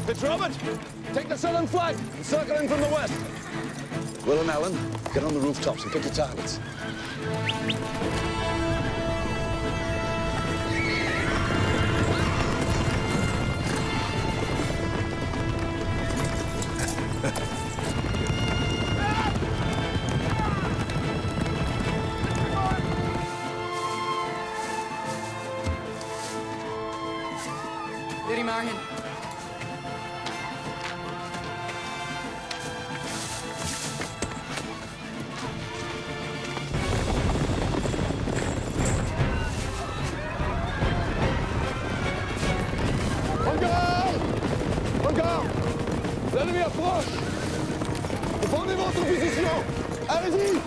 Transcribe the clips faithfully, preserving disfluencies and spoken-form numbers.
It's Robert! Take the southern flank and circle in from the west. Will and Alan, get on the rooftops and pick your targets. Lady Marion. En garde! En garde! L'ennemi approche! Défendez votre position! Allez-y!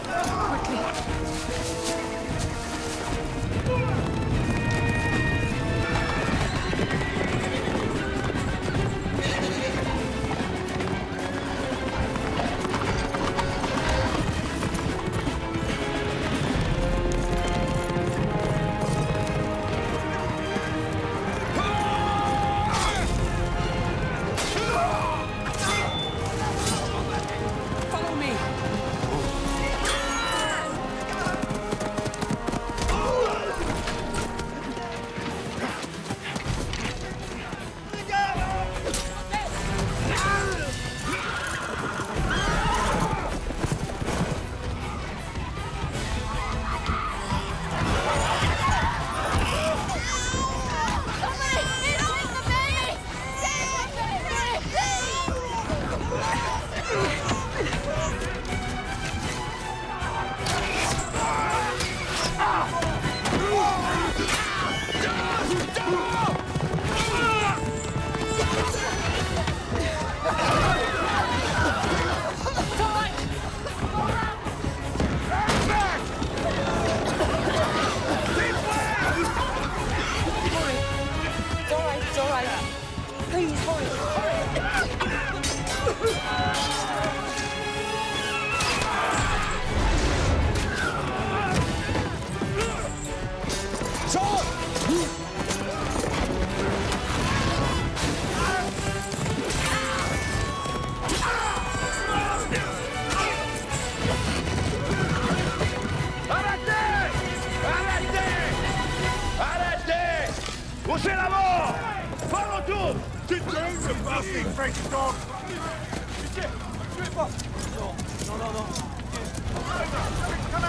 Poussez la mort! Pas retour! Tu te ce bastard French dog! Tuez pas! Non, non, non, non.